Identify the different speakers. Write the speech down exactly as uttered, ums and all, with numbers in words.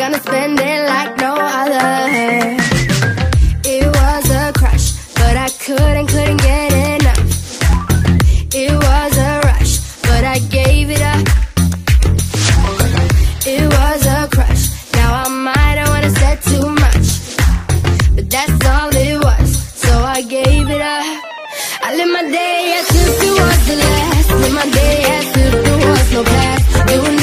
Speaker 1: gonna spend it like no other. It was a crush, but I couldn't, couldn't get enough. It was a rush, but I gave it up. It was a crush, now I might have wanna said too much, but that's all it was, so I gave it up. I live my day as if it was the last, live my day as if there was no past. Doing